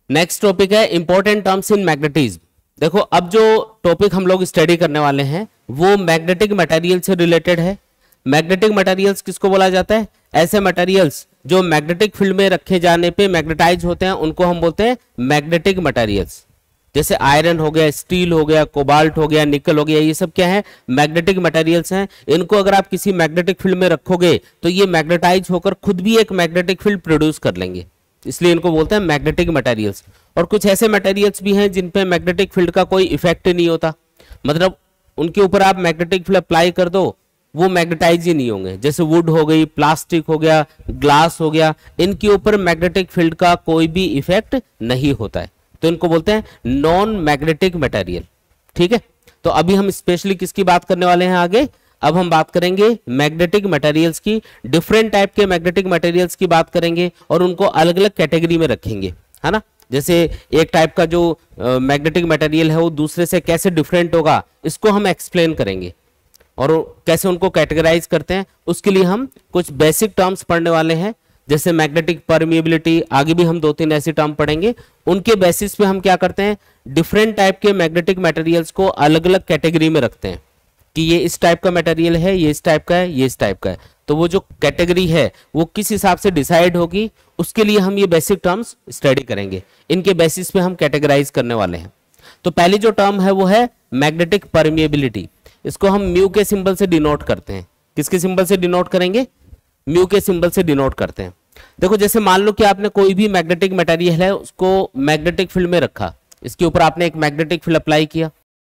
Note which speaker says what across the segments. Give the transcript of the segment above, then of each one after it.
Speaker 1: Next topic है important terms in magnetism. देखो अब जो टॉपिक हम लोग स्टडी करने वाले हैं वो मैग्नेटिक मटेरियल से रिलेटेड है। मैग्नेटिक मटेरियल्स किसको बोला जाता है? ऐसे मटेरियल्स जो मैग्नेटिक फील्ड में रखे जाने पे मैग्नेटाइज होते हैं उनको हम बोलते हैं मैग्नेटिक मटेरियल्स। जैसे आयरन हो गया, स्टील हो गया, कोबाल्ट हो गया, निकल हो गया, ये सब क्या है? मैग्नेटिक मटेरियल्स हैं। इनको अगर आप किसी मैग्नेटिक फील्ड में रखोगे तो ये मैग्नेटाइज होकर खुद भी एक मैग्नेटिक फील्ड प्रोड्यूस कर लेंगे, इसलिए इनको बोलते हैं मैग्नेटिक मटेरियल्स। और कुछ ऐसे मटेरियल्स भी हैं जिन पे मैग्नेटिक फील्ड का कोई इफेक्ट नहीं होता, मतलब उनके ऊपर आप मैग्नेटिक फील्ड अप्लाई कर दो वो मैग्नेटाइज ही नहीं होंगे। जैसे वुड हो गई, प्लास्टिक हो गया, ग्लास हो गया, इनके ऊपर मैग्नेटिक फील्ड का कोई भी इफेक्ट नहीं होता है, तो इनको बोलते हैं नॉन मैग्नेटिक मटेरियल। ठीक है, तो अभी हम स्पेशली किसकी बात करने वाले हैं आगे? अब हम बात करेंगे मैग्नेटिक मटेरियल्स की। डिफरेंट टाइप के मैग्नेटिक मटेरियल्स की बात करेंगे और उनको अलग अलग कैटेगरी में रखेंगे, है ना। जैसे एक टाइप का जो मैग्नेटिक मटेरियल है वो दूसरे से कैसे डिफरेंट होगा इसको हम एक्सप्लेन करेंगे, और कैसे उनको कैटेगराइज करते हैं उसके लिए हम कुछ बेसिक टर्म्स पढ़ने वाले हैं। जैसे मैग्नेटिक परमिएबिलिटी, आगे भी हम 2-3 ऐसे टर्म पढ़ेंगे। उनके बेसिस पे हम क्या करते हैं, डिफरेंट टाइप के मैग्नेटिक मटेरियल्स को अलग अलग कैटेगरी में रखते हैं कि ये इस टाइप का मटेरियल है, ये इस टाइप का है, ये इस टाइप का है। तो वो जो कैटेगरी है वो किस हिसाब से डिसाइड होगी उसके लिए हम ये बेसिक टर्म्स स्टडी करेंगे। इनके बेसिस पे हम कैटेगराइज करने वाले हैं। तो पहली जो टर्म है वो है मैग्नेटिक परमिएबिलिटी। इसको हम म्यू के सिंबल से डिनोट करते हैं। किसके सिंबल से डिनोट करेंगे? म्यू के सिंबल से डिनोट करते हैं। देखो जैसे मान लो कि आपने कोई भी मैग्नेटिक मटेरियल है उसको मैग्नेटिक फील्ड में रखा, इसके ऊपर आपने एक मैग्नेटिक फील्ड अप्लाई किया,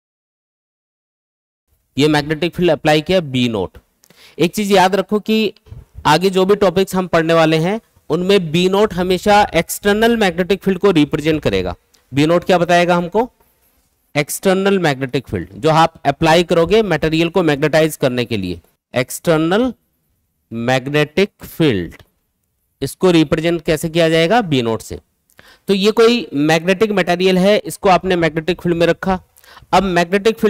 Speaker 1: ये मैग्नेटिक फील्ड अप्लाई किया बी नोट। एक चीज याद रखो कि आगे जो भी टॉपिक्स हम पढ़ने वाले हैं उनमें बी नोट हमेशा एक्सटर्नल मैग्नेटिक फील्ड को रिप्रेजेंट करेगा। बी नोट क्या बताएगा हमको? एक्सटर्नल मैग्नेटिक फील्ड जो आप अप्लाई करोगे मटेरियल को मैग्नेटाइज करने के लिए, एक्सटर्नल मैग्नेटिक फील्ड, इसको रिप्रेजेंट कैसे किया जाएगा? बी नोट से। तो ये कोई मैग्नेटिक मटेरियल है, इसको आपने मैग्नेटिक फील्ड में रखा। अब मैग्नेटिक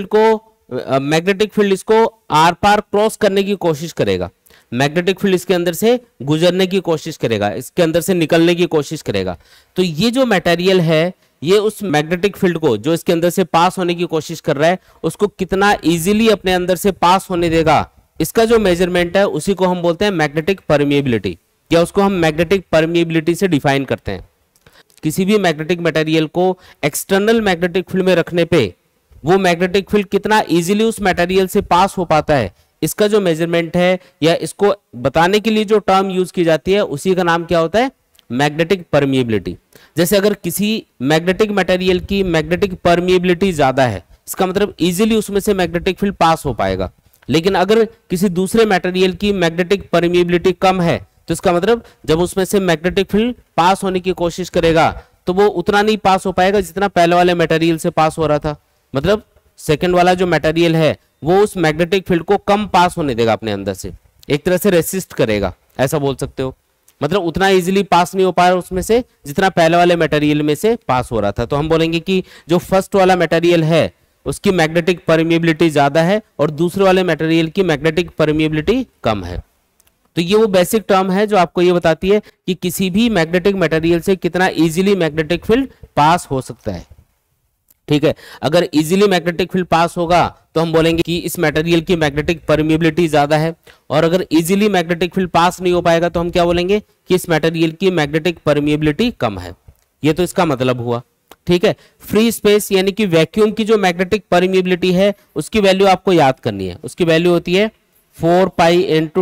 Speaker 1: फील्ड इसको आर पार क्रॉस करने की कोशिश करेगा, मैग्नेटिक फील्ड इसके अंदर से गुजरने की कोशिश करेगा, इसके अंदर से निकलने की कोशिश करेगा। तो ये जो मटेरियल है ये उस मैग्नेटिक फील्ड को जो इसके अंदर से पास होने की कोशिश कर रहा है उसको कितना इजीली अपने अंदर से पास होने देगा, इसका जो मेजरमेंट है उसी को हम बोलते हैं मैग्नेटिक परमिएबिलिटी, या उसको हम मैग्नेटिक परमिएबिलिटी से डिफाइन करते हैं। किसी भी मैग्नेटिक मटेरियल को एक्सटर्नल मैग्नेटिक फील्ड में रखने पे वो मैग्नेटिक फील्ड कितना इजीली उस मटेरियल से पास हो पाता है, इसका जो मेजरमेंट है या इसको बताने के लिए जो टर्म यूज की जाती है उसी का नाम क्या होता है? Magnetic permeability. जैसे अगर किसी मैग्नेटिक मटेरियल की मैग्नेटिक परमिएबिलिटी ज्यादा है, इसका मतलब इजीली उसमें से मैग्नेटिक फील्ड पास हो पाएगा। लेकिन अगर किसी दूसरे मटेरियल की मैग्नेटिक परमिएबिलिटी कम है तो इसका मतलब जब उसमें से मैग्नेटिक फील्ड पास होने की कोशिश करेगा तो वो उतना नहीं पास हो पाएगा जितना पहले वाले मटेरियल से पास हो रहा था। मतलब सेकंड वाला जो मटेरियल है वो उस मैग्नेटिक फील्ड को कम पास होने देगा अपने अंदर से, एक तरह से रेसिस्ट करेगा, ऐसा बोल सकते हो। मतलब उतना इजीली पास नहीं हो पा रहा उसमें से जितना पहले वाले मटेरियल में से पास हो रहा था। तो हम बोलेंगे कि जो फर्स्ट वाला मटेरियल है उसकी मैग्नेटिक परमिएबिलिटी ज्यादा है और दूसरे वाले मटेरियल की मैग्नेटिक परमिएबिलिटी कम है। तो ये वो बेसिक टर्म है जो आपको ये बताती है कि किसी भी मैग्नेटिक मटेरियल से कितना इजीली मैग्नेटिक फील्ड पास हो सकता है। ठीक है, अगर इजीली मैग्नेटिक फील्ड पास होगा तो हम बोलेंगे कि इस मटेरियल की मैग्नेटिक परमिएबिलिटी ज्यादा है, और अगर इजीली मैग्नेटिक फील्ड पास नहीं हो पाएगा तो हम क्या बोलेंगे कि इस मटेरियल की मैग्नेटिक परमिएबिलिटी कम है। ये तो इसका मतलब हुआ। ठीक है, फ्री स्पेस यानी कि वैक्यूम की जो मैग्नेटिक परमिएबिलिटी है उसकी वैल्यू आपको याद करनी है। उसकी वैल्यू होती है 4 पाई इंटू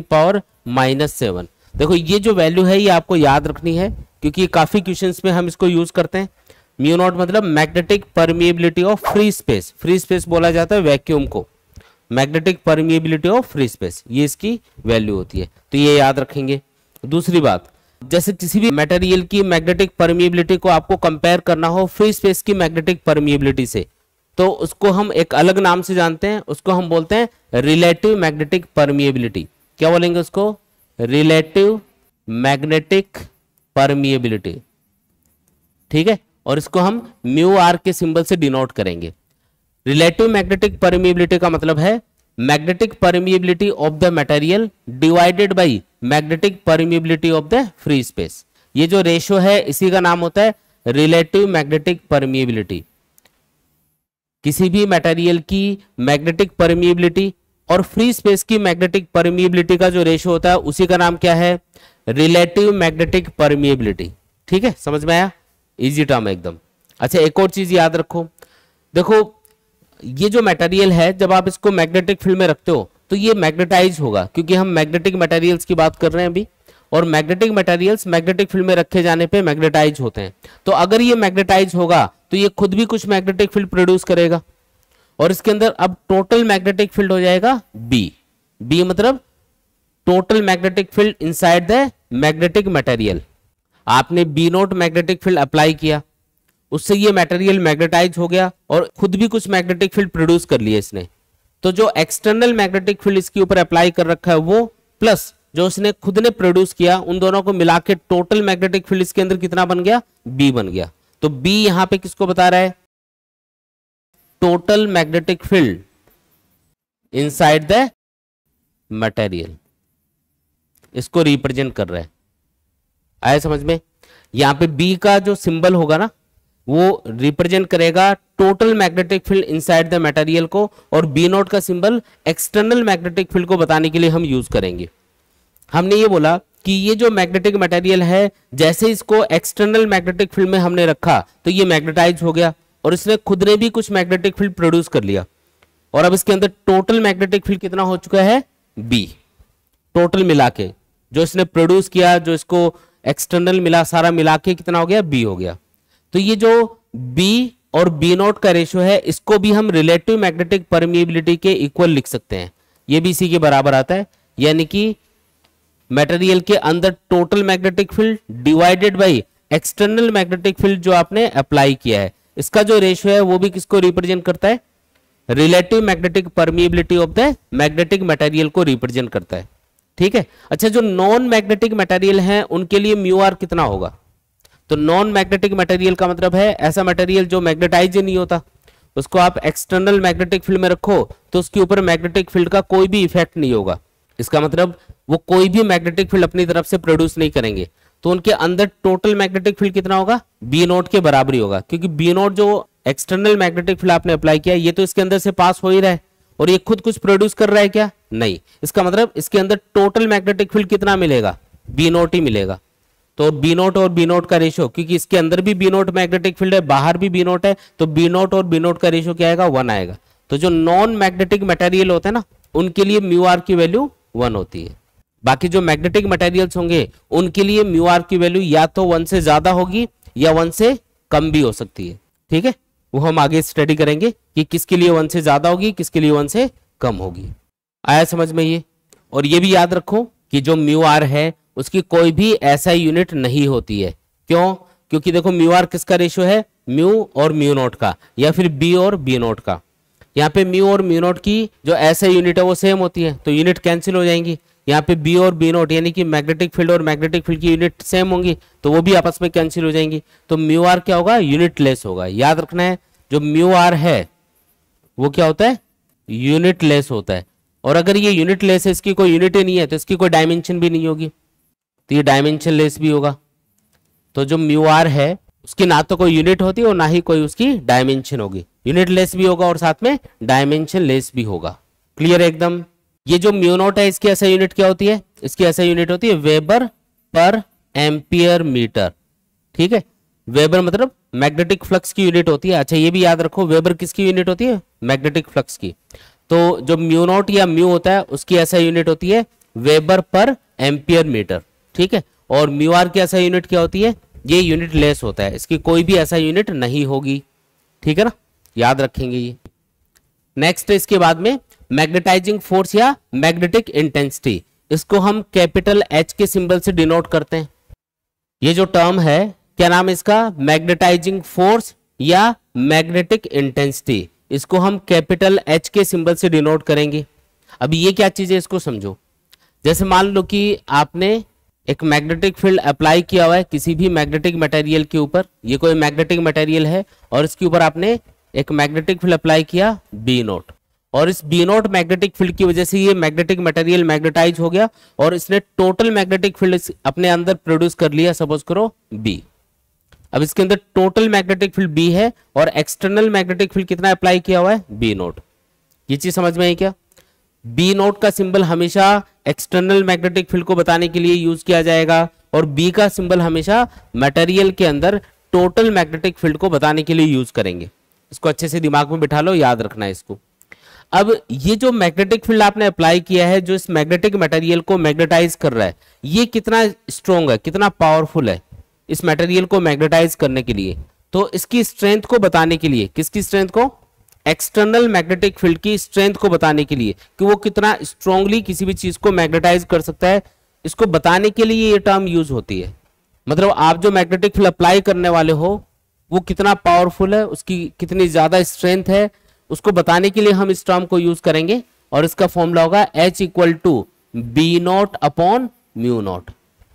Speaker 1: 10⁻⁻⁷। देखो ये जो वैल्यू है ये आपको याद रखनी है क्योंकि काफी क्वेश्चंस में हम इसको यूज करते हैं। म्यू नॉट मतलब magnetic permeability of free space, free space बोला जाता है वैक्यूम को, magnetic permeability of free space, ये इसकी वैल्यू होती है। तो ये याद रखेंगे। दूसरी बात, जैसे किसी भी मटेरियल की मैग्नेटिक परमिएबिलिटी को आपको कंपेयर करना हो फ्री स्पेस की मैग्नेटिक परमिएबिलिटी से, तो उसको हम एक अलग नाम से जानते हैं, उसको हम बोलते हैं रिलेटिव मैग्नेटिक परमिएबिलिटी। क्या बोलेंगे उसको? Relative magnetic permeability. ठीक है, और इसको हम म्यू आर के सिंबल से डिनोट करेंगे। रिलेटिव मैग्नेटिक परमिएबिलिटी का मतलब है magnetic permeability of the material divided by magnetic permeability of the free space. ये जो रेशियो है इसी का नाम होता है रिलेटिव मैग्नेटिक परमिएबिलिटी। किसी भी मटेरियल की मैग्नेटिक परमिएबिलिटी और फ्री स्पेस की मैग्नेटिक परमिएबिलिटी का जो रेशियो होता है उसी का नाम क्या है? Relative magnetic permeability. ठीक है, समझ में आया? इजी टर्म है एकदम। अच्छा, एक और चीज याद रखो, देखो ये जो मटेरियल है जब आप इसको मैग्नेटिक फील्ड में रखते हो तो ये मैग्नेटाइज होगा, क्योंकि हम मैग्नेटिक मटेरियल्स की बात कर रहे हैं अभी, और मैग्नेटिक मटेरियल्स मैग्नेटिक फील्ड में रखे जाने पे मैग्नेटाइज होते हैं। तो अगर ये मैग्नेटाइज होगा तो ये खुद भी कुछ मैग्नेटिक फील्ड प्रोड्यूस करेगा, और इसके अंदर अब टोटल मैग्नेटिक फील्ड हो जाएगा बी। बी मतलब total magnetic field inside the magnetic material. आपने B naught magnetic field apply किया, उससे ये मटेरियल मैग्नेटाइज हो गया और खुद भी कुछ मैग्नेटिक फील्ड प्रोड्यूस कर लिया इसने। तो जो एक्सटर्नल मैग्नेटिक फील्ड इसके ऊपर अप्लाई कर रखा है वो प्लस जो उसने खुद ने प्रोड्यूस किया, उन दोनों को मिला के टोटल मैग्नेटिक फील्ड इसके अंदर कितना बन गया? बी बन गया। तो बी यहां पे किसको बता रहा है? Total magnetic field inside the material, इसको रिप्रेजेंट कर रहा है। आया समझ में? यहां पे बी का जो सिंबल होगा ना वो रिप्रेजेंट करेगा total magnetic field inside the material को, और बी नोट का सिंबल एक्सटर्नल मैग्नेटिक फील्ड को बताने के लिए हम यूज करेंगे। हमने ये बोला कि ये जो मैग्नेटिक मटेरियल है जैसे इसको एक्सटर्नल मैग्नेटिक फील्ड में हमने रखा तो ये मैग्नेटाइज हो गया और इसने खुद ने भी कुछ मैग्नेटिक फील्ड प्रोड्यूस कर लिया, और अब इसके अंदर टोटल मैग्नेटिक फील्ड कितना हो चुका है? बी। टोटल मिला के जो इसने प्रोड्यूस किया, जो इसको एक्सटर्नल मिला, सारा मिला के कितना हो गया? बी हो गया। तो ये जो बी और बी नोट का रेशियो है इसको भी हम रिलेटिव मैग्नेटिक परमिएबिलिटी के इक्वल लिख सकते हैं। ये भी इसी के बराबर आता है, यानी कि मटेरियल के अंदर total magnetic field divided by external magnetic field जो आपने अप्लाई किया है, इसका जो रेशियो है वो भी किसको रिप्रेजेंट करता है? Relative magnetic permeability of the magnetic material को रिप्रेजेंट करता है। ठीक है। अच्छा, जो नॉन मैग्नेटिक मटेरियल है उनके लिए म्यू आर कितना होगा? तो नॉन मैग्नेटिक मटेरियल का मतलब है ऐसा मटेरियल जो मैग्नेटाइज ही नहीं होता, उसको आप एक्सटर्नल मैग्नेटिक फील्ड में रखो तो उसके ऊपर मैग्नेटिक फील्ड का कोई भी इफेक्ट नहीं होगा। इसका मतलब वो कोई भी मैग्नेटिक फील्ड अपनी तरफ से प्रोड्यूस नहीं करेंगे, तो उनके अंदर टोटल मैग्नेटिक फील्ड कितना होगा? बी नोट के बराबर ही होगा, क्योंकि बी नोट जो एक्सटर्नल मैग्नेटिक फील्ड आपने अप्लाई किया ये तो इसके अंदर से पास हो ही रहा है, और ये खुद कुछ प्रोड्यूस कर रहा है क्या? नहीं। इसका मतलब इसके अंदर टोटल मैग्नेटिक फील्ड कितना मिलेगा? बी नोट ही मिलेगा। तो बी नोट और बी नोट का रेशियो, क्योंकि इसके अंदर भी बी नोट मैग्नेटिक फील्ड है, बाहर भी बी नोट है, तो बी नोट और बी नोट का रेशियो क्या आएगा? 1 आएगा। तो जो नॉन मैग्नेटिक मटेरियल होता है ना उनके लिए म्यू आर की वैल्यू 1 होती है। बाकी जो मैग्नेटिक मटेरियल्स होंगे उनके लिए म्यू आर की वैल्यू या तो 1 से ज्यादा होगी या 1 से कम भी हो सकती है। ठीक है, वो हम आगे स्टडी करेंगे कि किसके लिए 1 से ज्यादा होगी, किसके लिए 1 से कम होगी। आया समझ में ये? और ये भी याद रखो कि जो म्यू आर है उसकी कोई भी ऐसा यूनिट नहीं होती है। क्यों? क्योंकि देखो म्यू आर किसका रेशियो है? म्यू और म्यू नोट का, या फिर बी और बी नोट का। यहाँ पे म्यू और म्यू नोट की जो ऐसा यूनिट है वो सेम होती है, तो यूनिट कैंसिल हो जाएंगी। यहाँ पे बी और बी नोट यानी कि मैग्नेटिक फील्ड और मैग्नेटिक फील्ड की यूनिट सेम होंगी, तो वो भी आपस में कैंसिल हो जाएंगी। तो म्यू आर क्या होगा? यूनिट लेस होगा। याद रखना है, जो म्यू आर है वो क्या होता है? यूनिट लेस होता है। और अगर ये यूनिट लेस है, इसकी कोई यूनिट ही नहीं है, तो इसकी कोई डायमेंशन भी नहीं होगी, तो ये डायमेंशन लेस भी होगा। तो जो म्यू आर है उसकी ना तो कोई यूनिट होती है और ना ही कोई उसकी डायमेंशन होगी। यूनिट लेस भी होगा और साथ में डायमेंशन लेस भी होगा। क्लियर है एकदम? ये जो म्यू नोट है इसकी ऐसा यूनिट क्या होती है? इसकी ऐसा यूनिट होती है वेबर पर एम्पियर मीटर। ठीक है, वेबर मतलब मैग्नेटिक फ्लक्स की यूनिट होती है। अच्छा, ये भी याद रखो, वेबर किसकी यूनिट होती है? मैग्नेटिक फ्लक्स की। तो जो म्यू नोट या म्यू होता है उसकी ऐसा यूनिट होती है वेबर पर एम्पियर मीटर। ठीक है, और म्यू आर की ऐसा यूनिट क्या होती है? ये यूनिट लेस होता है, इसकी कोई भी ऐसा यूनिट नहीं होगी। ठीक है ना, याद रखेंगे ये। नेक्स्ट इसके बाद में मैग्नेटाइजिंग फोर्स या मैग्नेटिक इंटेंसिटी, इसको हम कैपिटल एच के सिंबल से डिनोट करते हैं। ये जो टर्म है क्या नाम है इसका? मैग्नेटाइजिंग फोर्स या मैग्नेटिक इंटेंसिटी, इसको हम कैपिटल एच के सिंबल से डिनोट करेंगे। अभी ये क्या चीज है इसको समझो। जैसे मान लो कि आपने एक मैग्नेटिक फील्ड अप्लाई किया हुआ है किसी भी मैग्नेटिक मटेरियल के ऊपर, ये कोई मैग्नेटिक मटेरियल है और इसके ऊपर आपने एक मैग्नेटिक फील्ड अप्लाई किया बी नोट, और इस बी नोट मैग्नेटिक फील्ड की वजह से ये मैग्नेटिक मटेरियल मैग्नेटाइज हो गया और इसने टोटल मैग्नेटिक फील्ड अपने अंदर प्रोड्यूस कर लिया, सपोज करो बी। अब इसके अंदर टोटल मैग्नेटिक फील्ड बी है और एक्सटर्नल मैग्नेटिक फील्ड कितना अप्लाई किया हुआ है, बी नोट। ये चीज समझ में आई क्या? बी नोट का सिंबल हमेशा एक्सटर्नल मैग्नेटिक फील्ड को बताने के लिए यूज किया जाएगा और बी का सिंबल हमेशा मटेरियल के अंदर टोटल मैग्नेटिक फील्ड को बताने के लिए यूज करेंगे। इसको अच्छे से दिमाग में बिठा लो, याद रखना है इसको। अब ये जो मैग्नेटिक फील्ड आपने अप्लाई किया है, जो इस मैग्नेटिक मटेरियल को मैग्नेटाइज कर रहा है, ये कितना स्ट्रॉन्ग है, कितना पावरफुल है इस मटेरियल को मैग्नेटाइज करने के लिए। तो इसकी स्ट्रेंथ को बताने के लिए, किसकी स्ट्रेंथ को, एक्सटर्नल मैग्नेटिक फील्ड की स्ट्रेंथ को बताने के लिए कि वो कितना स्ट्रांगली किसी भी चीज को मैग्नेटाइज कर सकता है, इसको बताने के लिए ये टर्म यूज होती है। मतलब आप जो मैग्नेटिक फील्ड अप्लाई करने वाले हो वो कितना पावरफुल है, उसकी कितनी ज्यादा स्ट्रेंथ है, उसको बताने के लिए हम इस टर्म को यूज करेंगे और इसका फॉर्मूला होगा H equal to B naught upon mu naught.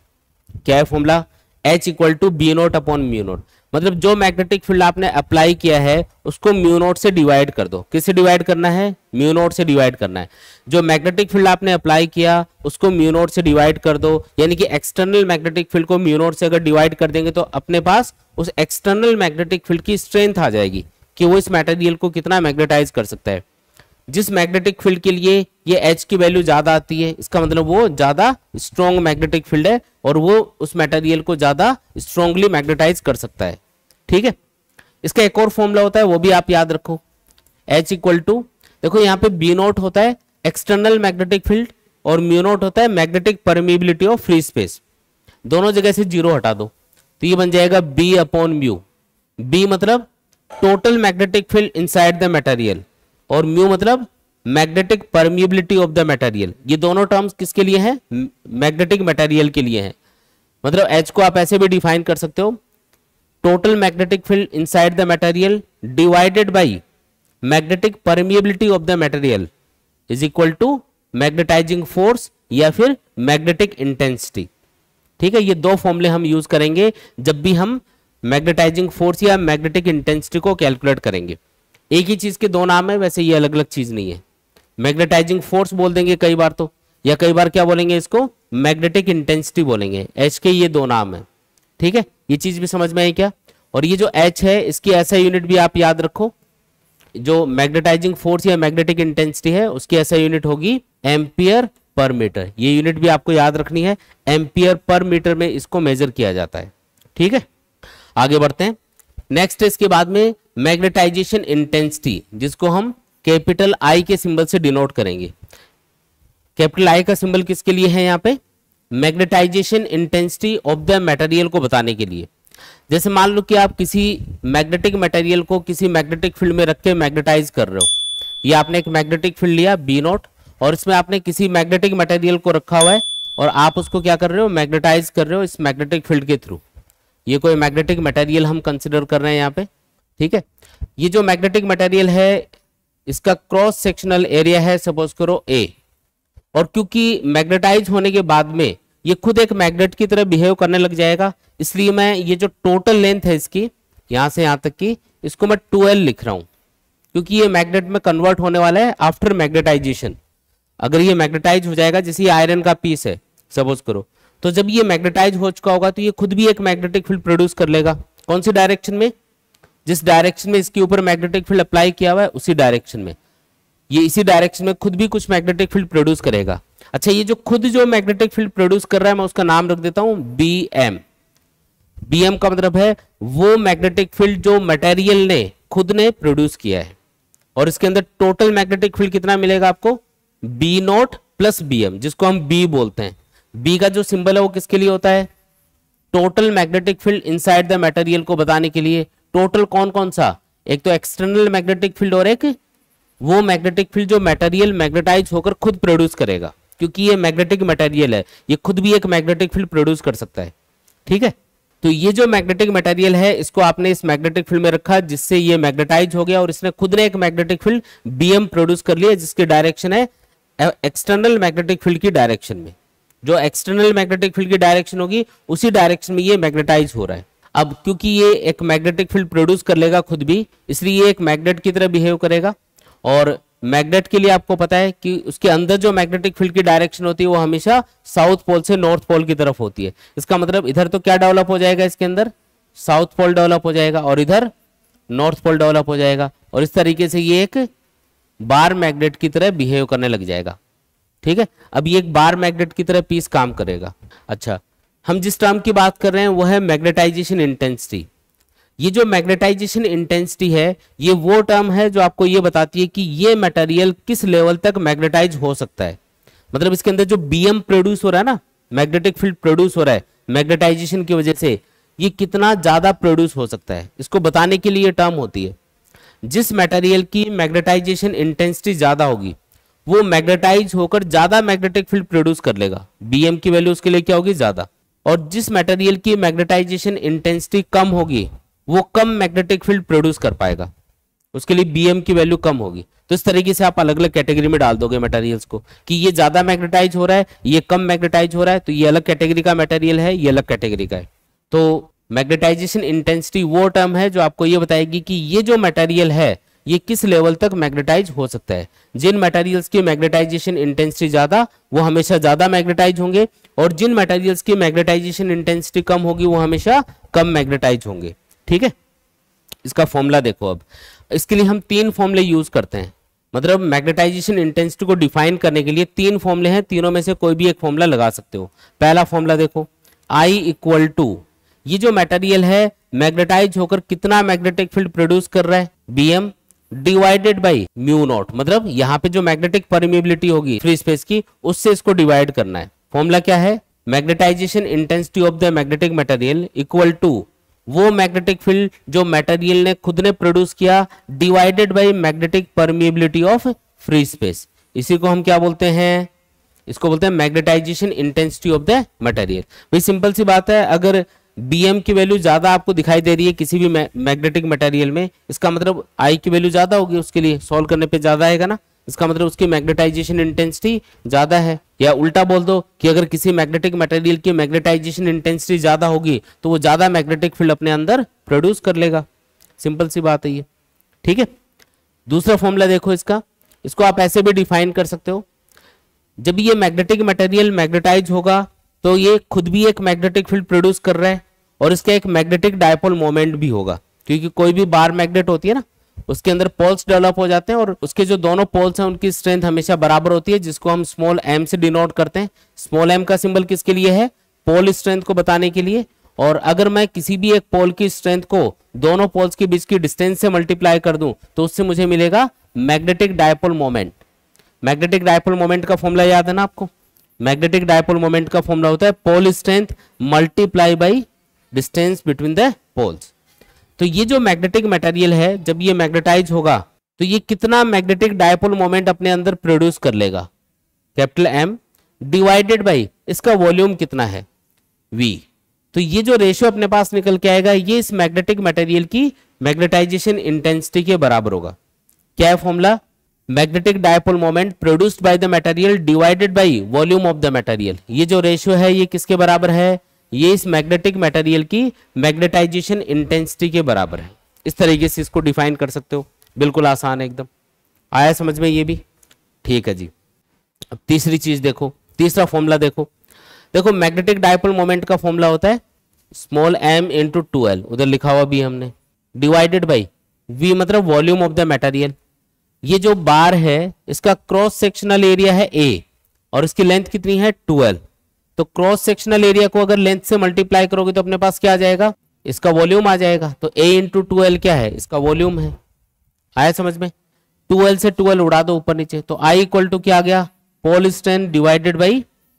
Speaker 1: क्या है formula? H equal to B naught upon mu naught. मतलब जो मैग्नेटिक फील्ड आपने अप्लाई किया है उसको म्यू नोट से डिवाइड कर दो। किससे डिवाइड करना है? म्यू नोट से डिवाइड करना है। जो मैग्नेटिक फील्ड आपने अप्लाई किया उसको म्यू नोट से डिवाइड कर दो, यानी कि एक्सटर्नल मैग्नेटिक फील्ड को म्यू नोट से अगर डिवाइड कर देंगे तो अपने पास उस एक्सटर्नल मैग्नेटिक फील्ड की स्ट्रेंथ आ जाएगी कि वो इस मटेरियल को कितना मैग्नेटाइज कर सकता है। जिस मैग्नेटिक फील्ड के लिए ये H की वैल्यू ज्यादा आती है, इसका मतलब वो ज्यादा स्ट्रॉन्ग मैग्नेटिक फील्ड है और वो उस मटेरियल को ज्यादा स्ट्रांगली मैग्नेटाइज कर सकता है। ठीक है, इसका एक और फॉर्मूला होता है, वो भी आप याद रखो। H इक्वल टू, देखो यहाँ पे बी नोट होता है एक्सटर्नल मैग्नेटिक फील्ड और म्यू नोट होता है magnetic permeability of free space. दोनों जगह से जीरो हटा दो तो ये बन जाएगा बी अपॉन म्यू। बी मतलब total magnetic field inside the material और म्यू मतलब magnetic permeability of the material. ये दोनों टर्म्स किसके लिए हैं? मैग्नेटिक मटेरियल के लिए हैं। मतलब H को आप ऐसे भी डिफाइन कर सकते हो, total magnetic field inside the material divided by magnetic permeability of the material is equal to magnetising force या फिर मैग्नेटिक इंटेंसिटी। ठीक है, ये दो फॉर्मूले हम यूज करेंगे जब भी हम मैग्नेटाइजिंग फोर्स या मैग्नेटिक इंटेंसिटी को कैलकुलेट करेंगे। एक ही चीज के दो नाम है, वैसे ये अलग अलग चीज नहीं है। मैग्नेटाइजिंग फोर्स बोल देंगे कई बार तो, या कई बार क्या बोलेंगे इसको, मैग्नेटिक इंटेंसिटी बोलेंगे। H के ये दो नाम है। ठीक है, ये चीज भी समझ में आई क्या? और ये जो H है इसकी ऐसा यूनिट भी आप याद रखो, जो मैग्नेटाइजिंग फोर्स या मैग्नेटिक इंटेंसिटी है उसकी ऐसा यूनिट होगी एम्पियर पर मीटर। ये यूनिट भी आपको याद रखनी है, एम्पियर पर मीटर में इसको मेजर किया जाता है। ठीक है, आगे बढ़ते हैं। नेक्स्ट इसके बाद में मैग्नेटाइजेशन इंटेंसिटी, जिसको हम कैपिटल I के सिंबल से डिनोट करेंगे। कैपिटल I का सिंबल किसके लिए है? यहाँ पे magnetisation intensity of the material को बताने के लिए। जैसे मान लो कि आप किसी मैग्नेटिक मटेरियल को किसी मैग्नेटिक फील्ड में रख के मैग्नेटाइज कर रहे हो। ये आपने एक मैग्नेटिक फील्ड लिया बी नोट और इसमें आपने किसी मैग्नेटिक मटेरियल को रखा हुआ है और आप उसको क्या कर रहे हो, मैग्नेटाइज कर रहे हो इस मैग्नेटिक फील्ड के थ्रू। ये कोई मैग्नेटिक मटेरियल हम कंसिडर कर रहे हैं यहाँ पे। ठीक है, ये जो मैग्नेटिक मटेरियल है इसका क्रॉस सेक्शनल एरिया है सपोज करो A, और क्योंकि मैग्नेटाइज होने के बाद में ये खुद एक मैग्नेट की तरह बिहेव करने लग जाएगा, इसलिए मैं ये जो टोटल लेंथ है इसकी यहां से यहां तक की, इसको मैं 2L लिख रहा हूं, क्योंकि ये मैग्नेट में कन्वर्ट होने वाला है आफ्टर मैग्नेटाइजेशन। अगर ये मैग्नेटाइज हो जाएगा, जैसे ये आयरन का पीस है सपोज करो, तो जब ये मैग्नेटाइज हो चुका होगा तो ये खुद भी एक मैग्नेटिक फील्ड प्रोड्यूस कर लेगा। कौन सी डायरेक्शन में? जिस डायरेक्शन में इसके ऊपर मैग्नेटिक फील्ड अप्लाई किया हुआ है उसी डायरेक्शन में ये इसी डायरेक्शन में खुद भी कुछ मैग्नेटिक फील्ड प्रोड्यूस करेगा। अच्छा, ये जो खुद जो मैग्नेटिक फील्ड प्रोड्यूस कर रहा है मैं उसका नाम रख देता हूं BM। BM का मतलब है वो मैग्नेटिक फील्ड जो मटेरियल ने खुद ने प्रोड्यूस किया है, और इसके अंदर टोटल मैग्नेटिक फील्ड कितना मिलेगा आपको? B नोट प्लस BM, जिसको हम B बोलते हैं। B का जो सिंबल है वो किसके लिए होता है? Total magnetic field inside the material को बताने के लिए। टोटल कौन कौन सा? एक तो एक्सटर्नल मैग्नेटिक फील्ड और एक वो मैग्नेटिक फील्ड जो मटेरियल मैग्नेटाइज होकर खुद प्रोड्यूस करेगा, क्योंकि ये मैग्नेटिक मटेरियल है, ये खुद भी एक मैग्नेटिक फील्ड प्रोड्यूस कर सकता है। ठीक है, तो ये जो मैग्नेटिक मटेरियल है इसको आपने इस मैग्नेटिक फील्ड में रखा जिससे ये मैग्नेटाइज हो गया और इसने खुद ने एक मैग्नेटिक फील्ड BM प्रोड्यूस कर लिया, जिसकी डायरेक्शन है एक्सटर्नल मैग्नेटिक फील्ड की डायरेक्शन में। जो एक्सटर्नल मैग्नेटिक फील्ड की डायरेक्शन होगी उसी डायरेक्शन में ये मैग्नेटाइज हो रहा है। अब क्योंकि ये एक मैग्नेटिक फील्ड प्रोड्यूस कर लेगा खुद भी, इसलिए ये एक मैग्नेट की तरह बिहेव करेगा। और मैग्नेट के लिए आपको पता है कि उसके अंदर जो मैग्नेटिक फील्ड की डायरेक्शन होती है वो हमेशा साउथ पोल से नॉर्थ पोल की तरफ होती है। इसका मतलब इधर तो क्या डेवलप हो जाएगा, इसके अंदर साउथ पोल डेवलप हो जाएगा और इधर नॉर्थ पोल डेवलप हो जाएगा, और इस तरीके से ये एक बार मैग्नेट की तरह बिहेव करने लग जाएगा। ठीक है, अब ये एक बार मैग्नेट की तरह पीस काम करेगा। अच्छा, हम जिस टर्म की बात कर रहे हैं वो है मैग्नेटाइजेशन इंटेंसिटी। ये जो मैग्नेटाइजेशन इंटेंसिटी है ये वो टर्म है जो आपको ये बताती है कि ये मटेरियल किस लेवल तक मैग्नेटाइज हो सकता है। मतलब इसके अंदर जो बीएम प्रोड्यूस हो रहा है ना, मैग्नेटिक फील्ड प्रोड्यूस हो रहा है मैग्नेटाइजेशन की वजह से, ये कितना ज्यादा प्रोड्यूस हो सकता है, इसको बताने के लिए टर्म होती है। जिस मटेरियल की मैग्नेटाइजेशन इंटेंसिटी ज्यादा होगी वो मैग्नेटाइज होकर ज्यादा मैग्नेटिक फील्ड प्रोड्यूस कर लेगा, बीएम की वैल्यू उसके लिए क्या होगी, ज्यादा। और जिस मटेरियल की मैग्नेटाइजेशन इंटेंसिटी कम होगी वो कम मैग्नेटिक फील्ड प्रोड्यूस कर पाएगा, उसके लिए बीएम की वैल्यू कम होगी। तो इस तरीके से आप अलग अलग कैटेगरी में डाल दोगे मटेरियल्स को कि ये ज्यादा मैग्नेटाइज हो रहा है, ये कम मैग्नेटाइज हो रहा है, तो ये अलग कैटेगरी का मटेरियल है, ये अलग कैटेगरी का है। तो मैग्नेटाइजेशन इंटेंसिटी वो टर्म है जो आपको ये बताएगी कि ये जो मटेरियल है ये किस लेवल तक मैग्नेटाइज हो सकता है। जिन मटेरियल्स की मैग्नेटाइजेशन इंटेंसिटी ज्यादा वो हमेशा ज्यादा मैग्नेटाइज होंगे, और जिन मटेरियल्स की मैग्नेटाइजेशन इंटेंसिटी कम होगी वो हमेशा कम मैग्नेटाइज होंगे। ठीक है, इसका फॉर्मूला देखो। अब इसके लिए हम 3 फॉर्मूले यूज करते हैं, मतलब मैग्नेटाइजेशन इंटेंसिटी को डिफाइन करने के लिए 3 फॉर्मूले हैं, तीनों में से कोई भी एक फॉर्मूला लगा सकते हो। पहला फॉर्मूला देखो, I इक्वल टू, ये जो मटेरियल है मैग्नेटाइज होकर कितना मैग्नेटिक फील्ड प्रोड्यूस कर रहा है, Bm divided by mu naught, मतलब यहाँ पे जो मैग्नेटिक परमिएबिलिटी होगी फ्री स्पेस की उससे इसको डिवाइड करना है। फॉर्मूला क्या है, magnetisation intensity of the magnetic material equal to वो मैग्नेटिक फील्ड जो मटेरियल ने खुद ने प्रोड्यूस किया divided by magnetic permeability of free space. इसी को हम क्या बोलते हैं, इसको बोलते हैं magnetisation intensity of the material. भाई सिंपल सी बात है, अगर बीएम की वैल्यू ज्यादा आपको दिखाई दे रही है किसी भी मैग्नेटिक मटेरियल में, इसका मतलब आई की वैल्यू ज्यादा होगी, उसके लिए सॉल्व करने पे ज्यादा आएगा ना, इसका मतलब उसकी मैग्नेटाइजेशन इंटेंसिटी ज्यादा है। या उल्टा बोल दो कि अगर किसी मैग्नेटिक मटेरियल की मैग्नेटाइजेशन इंटेंसिटी ज्यादा होगी तो वो ज्यादा मैग्नेटिक फील्ड अपने अंदर प्रोड्यूस कर लेगा। सिंपल सी बात है ये। ठीक है, दूसरा फॉर्मूला देखो इसका, इसको आप ऐसे भी डिफाइन कर सकते हो, जब ये मैग्नेटिक मटेरियल मैग्नेटाइज होगा तो ये खुद भी एक मैग्नेटिक फील्ड प्रोड्यूस कर रहा है और इसका एक मैग्नेटिक डायपोल मोमेंट भी होगा, क्योंकि कोई भी बार मैग्नेट होती है ना उसके अंदर पोल्स डेवलप हो जाते हैं और उसके जो दोनों पोल्स हैं उनकी स्ट्रेंथ हमेशा बराबर होती है, जिसको हम स्मॉल m से डिनोट करते हैं। स्मॉल m का सिंबल किसके लिए है, पोल स्ट्रेंथ को बताने के लिए। और अगर मैं किसी भी एक पोल की स्ट्रेंथ को दोनों पोल्स के बीच की डिस्टेंस से मल्टीप्लाई कर दूं तो उससे मुझे मिलेगा magnetic dipole moment. Magnetic dipole moment का फॉर्मूला याद है ना आपको, मैग्नेटिक डायपोल मोमेंट का फॉर्मूला होता है pole strength multiply by distance between the poles. तो ये जो मैग्नेटिक मटेरियल है जब ये मैग्नेटाइज होगा तो ये कितना मैग्नेटिक डायपोल मोमेंट अपने अंदर प्रोड्यूस कर लेगा, कैपिटल M डिवाइडेड बाई इसका वॉल्यूम कितना है V। तो ये जो रेशियो अपने पास निकल के आएगा ये इस मैग्नेटिक मटेरियल की मैग्नेटाइजेशन इंटेंसिटी के बराबर होगा। क्या है formula, magnetic dipole moment produced by the material divided by volume of the material. ये जो रेशियो है ये किसके बराबर है, ये इस मैग्नेटिक मटेरियल की मैग्नेटाइजेशन इंटेंसिटी के बराबर है। इस तरीके से इसको डिफाइन कर सकते हो, बिल्कुल आसान है एकदम। आया समझ में ये भी, ठीक है जी। अब तीसरी चीज देखो, तीसरा फॉर्मूला देखो, देखो मैग्नेटिक डायपोल मोमेंट का फॉर्मूला होता है स्मॉल m इंटू 2l, उधर लिखा हुआ भी हमने, डिवाइडेड बाई v मतलब वॉल्यूम ऑफ द मटेरियल। ये जो बार है इसका क्रॉस सेक्शनल एरिया है a और इसकी लेंथ कितनी है 2l। तो क्रॉस सेक्शनल एरिया को अगर लेंथ से मल्टीप्लाई करोगे तो अपने पास क्या आ जाएगा, इसका वॉल्यूम आ जाएगा। तो a इंटू 2l क्या है, इसका वॉल्यूम है। आया समझ में, 2l से 2l उड़ा दो ऊपर नीचे, तो I इक्वल टू क्या आ गया, pole strength divided by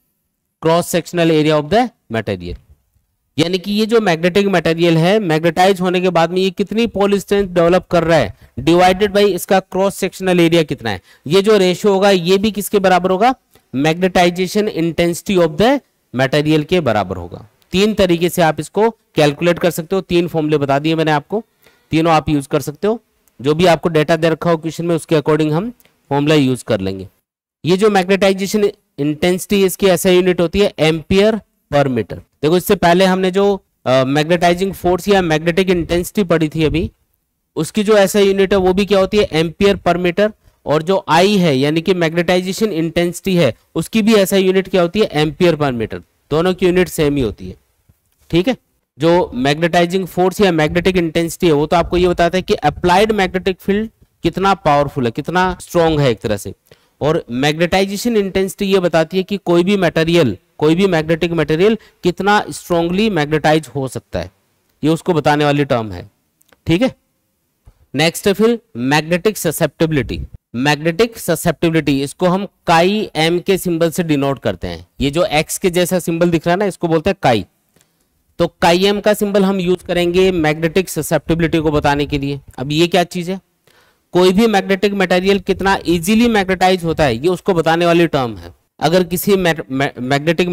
Speaker 1: cross sectional area of the material. यानी कि ये जो मैग्नेटिक मटेरियल है मैग्नेटाइज होने के बाद में ये कितनी पोल स्ट्रेंथ डेवलप कर रहा है डिवाइडेड बाई इसका क्रॉस सेक्शनल एरिया कितना है। ये जो रेशियो होगा ये भी किसके बराबर होगा, magnetisation intensity of the material के बराबर होगा। 3 तरीके से आप इसको कैलकुलेट कर सकते हो, 3 फॉर्मूले बता दिए मैंने आपको, तीनों आप यूज कर सकते हो। जो भी आपको डेटा दे रखा हो क्वेश्चन में उसके अकॉर्डिंग हम फॉर्मूला यूज कर लेंगे। ये जो मैग्नेटाइजेशन इंटेंसिटी इसकी ऐसा यूनिट होती है एम्पियर पर मीटर। देखो इससे पहले हमने जो मैग्नेटाइजिंग फोर्स या मैग्नेटिक इंटेंसिटी पढ़ी थी अभी, उसकी जो ऐसा यूनिट है वो भी क्या होती है एम्पियर पर मीटर, और जो आई है यानी कि मैग्नेटाइजेशन इंटेंसिटी है उसकी भी ऐसा यूनिट क्या होती है एम्पियर पर मीटर। दोनों की यूनिट सेम ही होती है, ठीक है। जो मैग्नेटाइजिंग फोर्स या मैग्नेटिक इंटेंसिटी है वो तो आपको ये बताता है कि अप्लाइड मैग्नेटिक फील्ड कितना पावरफुल है, कितना स्ट्रॉन्ग है एक तरह से। और मैग्नेटाइजेशन इंटेंसिटी ये बताती है कि कोई भी मटेरियल, कोई भी मैग्नेटिक मटेरियल कितना स्ट्रांगली मैग्नेटाइज हो सकता है, ये उसको बताने वाली टर्म है। ठीक है, नेक्स्ट है फिर मैग्नेटिक ससेप्टिबिलिटी। मैग्नेटिक ससेप्टिबिलिटी इसको हम काई एम के सिंबल से डिनोट करते हैं। ये जो एक्स के जैसा सिंबल दिख रहा है ना, इसको बोलते हैं काई। तो काई एम का सिंबल हम यूज करेंगे मैग्नेटिक ससेप्टिबिलिटी को बताने के लिए। अब ये क्या चीज है, कोई भी मैग्नेटिक मटेरियल कितना इजीली मैग्नेटाइज होता है, ये उसको बताने वाली टर्म है। अगर किसी मैग्नेटिक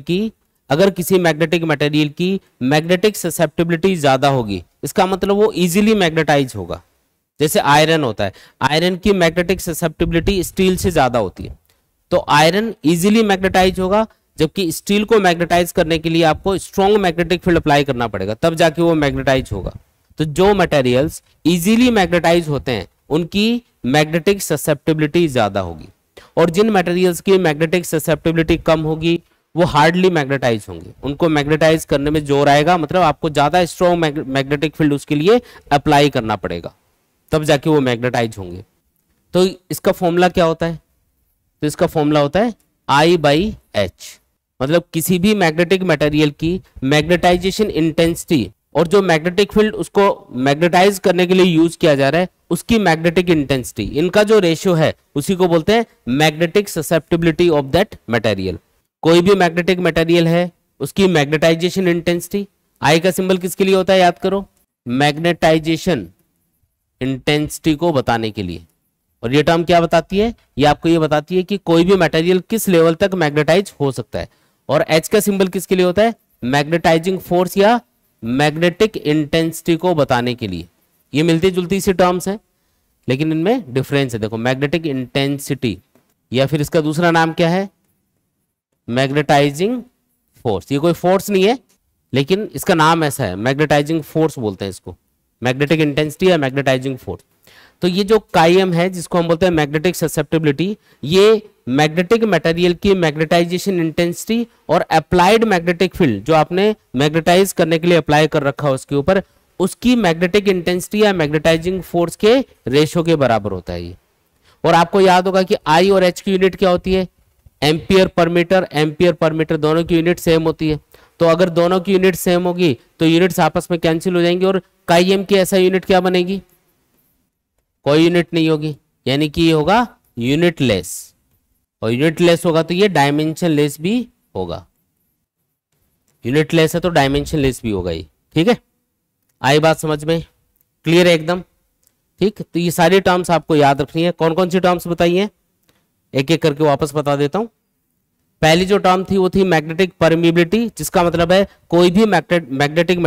Speaker 1: मटेरियल की मैग्नेटिक ससेप्टिबिलिटी ज्यादा होगी, इसका मतलब वो इजीली मैग्नेटाइज होगा। जैसे आयरन होता है, आयरन की मैग्नेटिक ससेप्टिबिलिटी स्टील से ज्यादा होती है, तो आयरन इजीली मैग्नेटाइज होगा, जबकि स्टील को मैग्नेटाइज करने के लिए आपको स्ट्रॉन्ग मैग्नेटिक फील्ड अप्लाई करना पड़ेगा, तब जाके वो मैग्नेटाइज होगा। तो जो मटेरियल्स इजीली मैग्नेटाइज होते हैं उनकी मैग्नेटिक ससेप्टिबिलिटी ज्यादा होगी, और जिन मटेरियल्स की मैग्नेटिक ससेप्टिबिलिटी कम होगी वो हार्डली मैग्नेटाइज होंगे। उनको मैग्नेटाइज करने में जोर आएगा, मतलब आपको ज्यादा स्ट्रॉन्ग मैग्नेटिक फील्ड उसके लिए अप्लाई करना पड़ेगा, तब जाके वो मैग्नेटाइज होंगे। तो इसका फॉर्मूला क्या होता है, तो इसका फॉर्मूला होता है I/H। मतलब किसी भी मैग्नेटिक मटेरियल की मैग्नेटाइजेशन इंटेंसिटी और जो मैग्नेटिक फील्ड उसको मैग्नेटाइज करने के लिए यूज किया जा रहा है उसकी मैग्नेटिक इंटेंसिटी, इनका जो रेशियो है उसी को बोलते हैं magnetic susceptibility of that material. कोई भी मैग्नेटिक मटेरियल है उसकी मैग्नेटाइजेशन इंटेंसिटी, आई का सिंबल किसके लिए होता है याद करो, मैग्नेटाइजेशन इंटेंसिटी को बताने के लिए। और ये टर्म क्या बताती है, ये आपको ये बताती है कि कोई भी मटेरियल किस लेवल तक मैग्नेटाइज हो सकता है। और एच का सिंबल किसके लिए होता है, मैग्नेटाइजिंग फोर्स या मैग्नेटिक इंटेंसिटी को बताने के लिए। ये मिलती जुलती सी टर्म्स हैं, लेकिन इनमें डिफरेंस है। देखो मैग्नेटिक इंटेंसिटी, या फिर इसका दूसरा नाम क्या है, मैग्नेटाइजिंग फोर्स। ये कोई फोर्स नहीं है, लेकिन इसका नाम ऐसा है, मैग्नेटाइजिंग फोर्स बोलते हैं इसको, मैग्नेटिक इंटेंसिटी या मैग्नेटाइजिंग फोर्स। तो ये जो काईएम है जिसको हम बोलते हैं मैग्नेटिक ससेप्टिबिलिटी, ये मैग्नेटिक मटेरियल की मैग्नेटाइजेशन इंटेंसिटी और अप्लाइड मैग्नेटिक फील्ड जो आपने मैग्नेटाइज करने के लिए अप्लाई कर रखा है उसके ऊपर, उसकी मैग्नेटिक इंटेंसिटी या मैग्नेटाइजिंग फोर्स के रेशो के बराबर होता है ये। और आपको याद होगा कि आई और एच की यूनिट क्या होती है, एम्पियर पर मीटर दोनों की यूनिट सेम होती है। तो अगर दोनों की यूनिट सेम होगी तो यूनिट्स आपस में कैंसिल हो जाएंगी, और काईएम की ऐसा यूनिट क्या बनेगी, कोई यूनिट नहीं होगी, यानी कि ये होगा यूनिटलेस। और यूनिटलेस होगा तो ये डायमेंशनलेस भी होगा, यूनिटलेस है तो डायमेंशनलेस भी होगा ये। ठीक है, आई बात समझ में, क्लियर है एकदम। ठीक, तो ये सारी टर्म्स आपको याद रखनी है। कौन कौन सी टर्म्स बताइए, एक एक करके वापस बता देता हूं। पहली जो टर्म थी वो थी मैग्नेटिक परमिएबिलिटी, जिसका मतलब है कोई भी मैग्नेटिक